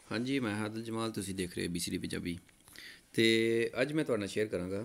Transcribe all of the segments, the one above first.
हाँ जी, मैं हादिल जमाल, तुसी देख रहे हो BCD पंजाबी। तो अज मैं तुहाडे नाल शेयर करांगा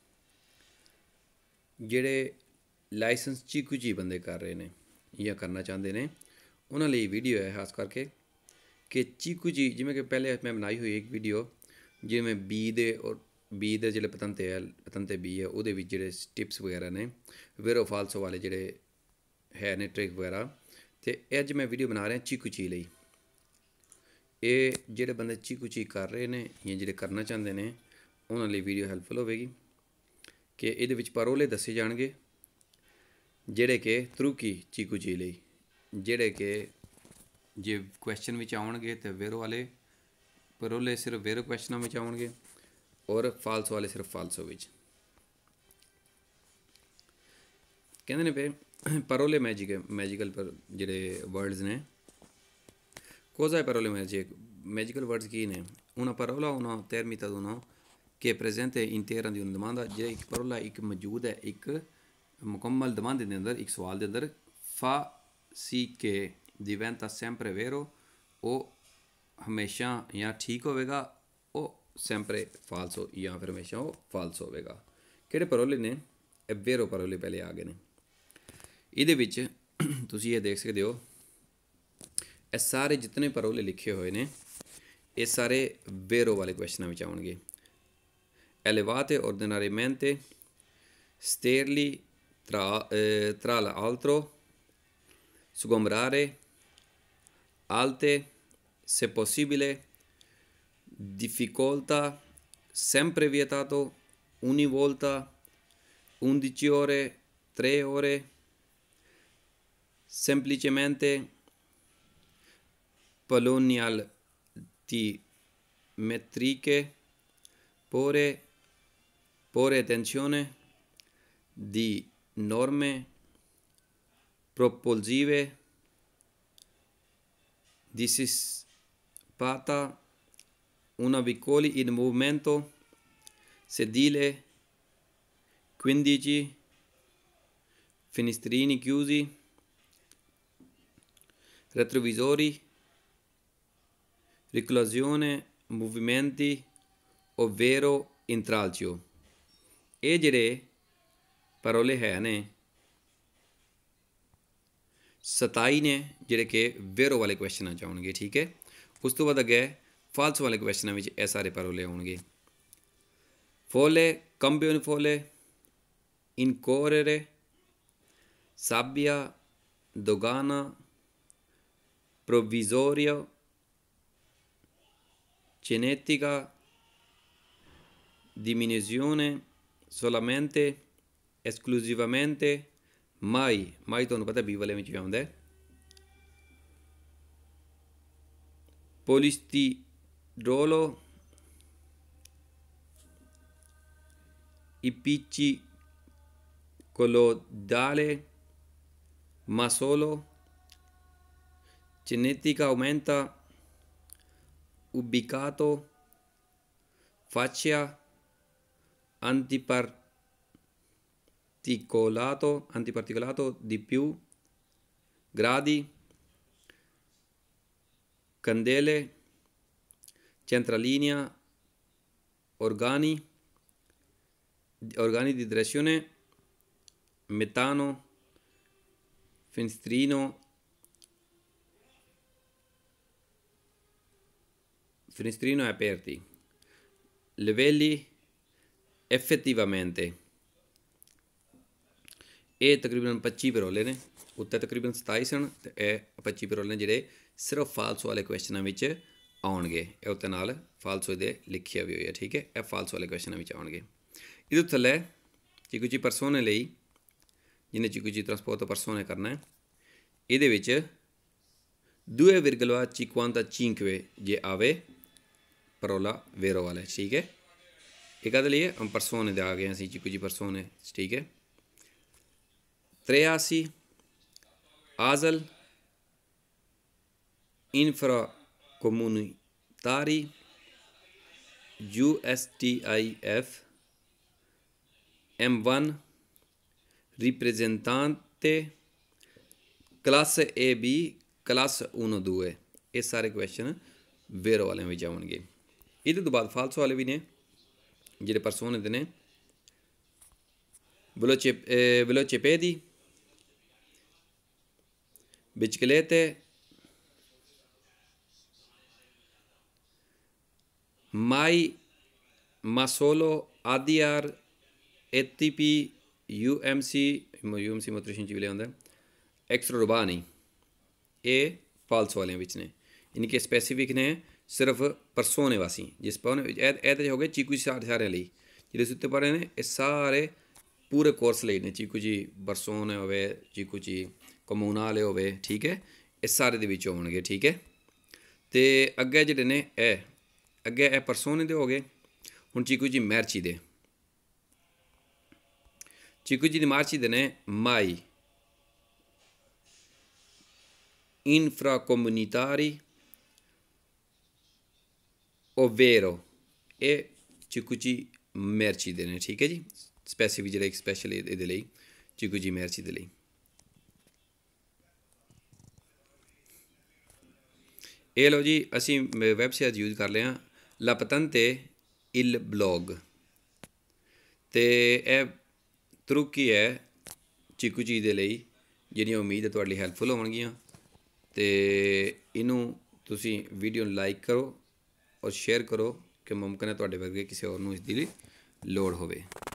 ਜਿਹੜੇ ਲਾਇਸੈਂਸ ਚੀਕੂ ਜੀ ਬੰਦੇ ਕਰ ਰਹੇ ਨੇ ਜਾਂ ਕਰਨਾ ਚਾਹੁੰਦੇ ਨੇ ਉਹਨਾਂ ਲਈ ਵੀਡੀਓ ਹੈ ਖਾਸ ਕਰਕੇ ਕਿ ਚੀਕੂ ਜੀ ਜਿਵੇਂ ਕਿ ਪਹਿਲੇ ਮੈਂ ਬਣਾਈ ਹੋਈ ਇੱਕ ਵੀਡੀਓ ਜਿਵੇਂ ਬੀ ਦੇ ਜਿਹੜੇ ਪਤੰਤੇ ਬੀ ਹੈ ਉਹਦੇ ਵਿੱਚ ਜਿਹੜੇ ਟਿਪਸ ਵਗੈਰਾ ਨੇ ਵੇਰੋ ਫਾਲਸੋ ਵਾਲੇ ਜਿਹੜੇ ਹੈ ਨੇ ਟ੍ਰਿਕ ਵਗੈਰਾ। ਅਤੇ ਅੱਜ ਮੈਂ ਵੀਡੀਓ ਬਣਾ ਰਿਹਾ ਚੀਕੂ ਚੀ ਲਈ। ਇਹ ਜਿਹੜੇ ਬੰਦੇ ਚੀਕੂ ਚੀ ਕਰ ਰਹੇ ਨੇ ਜਾਂ ਜਿਹੜੇ ਕਰਨਾ ਚਾਹੁੰਦੇ ਨੇ ਉਹਨਾਂ ਲਈ ਵੀਡੀਓ ਹੈਲਪਫੁਲ ਹੋਵੇਗੀ ਕਿ ਇਹਦੇ ਵਿੱਚ ਪਰੋਲੇ ਦੱਸੇ ਜਾਣਗੇ ਜਿਹੜੇ ਕਿ ਤਰੁਕੀ ਚੀਕੂ ਚੀ ਲਈ, ਜਿਹੜੇ ਕਿ ਜੇ ਕੁਐਸਚਨ ਵਿੱਚ ਆਉਣਗੇ ਤਾਂ ਵੇਰੋ ਵਾਲੇ ਪਰੋਲੇ ਸਿਰਫ ਵੇਰੋ ਕੁਐਸਚਨਾਂ ਵਿੱਚ ਆਉਣਗੇ ਔਰ ਫਾਲਸੋ ਵਾਲੇ ਸਿਰਫ ਫਾਲਸੋ ਵਿੱਚ। ਕਹਿੰਦੇ ਨੇ ਪਏ ਪਰੋਲੇ ਮੈਜੀਕਲ ਪਰ ਜਿਹੜੇ ਵਰਡਸ ਨੇ cosa è parole magical words chi ne? Una parola o una termita d'uno che è presente intera di una domanda ਜਿਹੜਾ ਇੱਕ parola ਇੱਕ ਮੌਜੂਦ ਹੈ ਇੱਕ ਮੁਕੰਮਲ domande ਦੇ ਅੰਦਰ ਇੱਕ ਸਵਾਲ ਦੇ ਅੰਦਰ fa sì che diventa sempre vero ਉਹ ਹਮੇਸ਼ਾ ਜਾਂ ਠੀਕ ਹੋਵੇਗਾ ਉਹ sempre falso ਜਾਂ ਫਿਰ ਹਮੇਸ਼ਾ ਉਹ falso ਹੋਵੇਗਾ। ਕਿਹੜੇ parole ਨੇ? ਇਹ vero parole ਪਹਿਲੇ ਆ ਗਏ ਨੇ। ਇਹਦੇ ਵਿੱਚ ਤੁਸੀਂ ਇਹ ਦੇਖ ਸਕਦੇ ਹੋ ਇਹ ਸਾਰੇ ਜਿਤਨੇ ਪਰੋਲੇ ਲਿਖੇ ਹੋਏ ਨੇ ਇਹ ਸਾਰੇ ਵੇਰੋ ਵਾਲੇ ਕੁਐਸਚਨਾਂ ਵਿੱਚ ਆਉਣਗੇ। elevate ordinariamente sterli tra l'altro sgombrare alte se possibile difficoltà sempre vietato ogni volta 11 ore 3 ore semplicemente polonial di metriche porre attenzione di norme propulsive dissipata una vicoli in movimento sedile 15 finestrini chiusi retrovisori reclusione movimenti ovvero intralcio। ਇਹ ਜਿਹੜੇ ਪਰੋਲੇ ਹੈ ਨੇ 27 ਨੇ ਜਿਹੜੇ ਕਿ ਵੇਰੋ ਵਾਲੇ ਕੁਐਸਚਨਾਂ 'ਚ ਆਉਣਗੇ। ਠੀਕ ਹੈ, ਉਸ ਤੋਂ ਬਾਅਦ ਅੱਗੇ ਫਾਲਸ ਵਾਲੇ ਕੁਐਸਚਨਾਂ ਵਿੱਚ ਇਹ ਸਾਰੇ ਪਰੋਲੇ ਆਉਣਗੇ। ਫੋਲੇ ਕੰਬਿਓਨ ਫੋਲੇ incorrere sabbia dogana provvisorio cinetica diminuzione solamente esclusivamente mai ਤੁਹਾਨੂੰ ਪਤਾ ਵੀ ਵਾਲੇ ਵਿੱਚ ਵੀ ਆਉਂਦਾ ਹੈ। polistirolo ipiccicolodale ma solo cinetica aumenta ubicato fascia antiparticolato di più gradi candele centralinea organi di direzione metano finestrino aperti livelli effettivamente। ਇਹ ਤਕਰੀਬਨ 25 ਪਰੋਲੇ ਨੇ, ਉੱਤੇ ਤਕਰੀਬਨ 27 ਸਨ ਅਤੇ ਇਹ 25 ਪਰੋਲੇ ਨੇ ਜਿਹੜੇ ਸਿਰਫ ਫਾਲਸੋ ਵਾਲੇ ਕੁਐਸਚਨਾਂ ਵਿੱਚ ਆਉਣਗੇ। ਇਹ ਉੱਤੇ ਨਾਲ ਫਾਲਸੋ ਦੇ ਲਿਖਿਆ ਵੀ ਹੋਇਆ। ਠੀਕ ਹੈ, ਇਹ ਫਾਲਸੋ ਵਾਲੇ ਕੁਐਸਚਨਾਂ ਵਿੱਚ ਆਉਣਗੇ। ਇਹਦੇ ਥੱਲੇ ਚੀਕੂ ਚੀ ਪਰਸੋਨੇ ਲਈ ਜਿਹਨੇ ਚੀਕੂ ਚੀ ਟਰਾਂਸਪੋਰਟ ਪਰਸੋਨੇ ਕਰਨਾ ਹੈ ਇਹਦੇ ਵਿੱਚ 2,55 ਜੇ ਆਵੇ parola vero वाले। ठीक है, एक आदि लिए हम persone दे आ गए हैं चीकू जी persone। ठीक है, 83 ASL infracomunitari USTIF M1 रिप्रेजेंटेंटे classe AB classe 1-2। ये सारे क्वेश्चन वेरो वाले भी आउणगे। इहदे तो बाद फालसो वाले भी ने जिहड़े परसोने दे ने velocipedi, biciclette, mai, ma solo, ADR, ATP, UMC मोटरेशन च भी लिया एक्स्ट्रा रुबानी, ये फालसो वाले बिच ने, इनके स्पैसीफिक ने सिर्फ परसोने वासी जिस पर ए हो गए चीकू सारे लिए जिस उत्ते पढ़े ने ये सारे पूरे कोर्स लिए ने चीकू जी बरसोने होवे चीकू जी कमूना वाले होवे ठीक है ये सारे दे विच होणगे ठीक है। तो अगे जिहड़े ने अगे ए परसोने दे हो गए। हुण चीकू जी मैरची दे चीकू जी दी मार्ची दे ने माई infracomunitari ovvero e चीकू जी मैरची दे ने ठीक है जी स्पैसीफिक जो एक स्पैशल ये चीकू जी मैरची दे लई। ये लो जी असी वैबसाइट यूज़ कर लिया La Patente il blog तो यह तरुकी है चीकू जी दे लई जिहड़ियां उम्मीद है तुहाडे लई हैल्पफुल होणगियां तो इनू तुसी वीडियो लाइक करो और शेयर करो कि मुमकिन है तुहाडे वर्गे किसी होर नूं इसदी लोड़ होवे।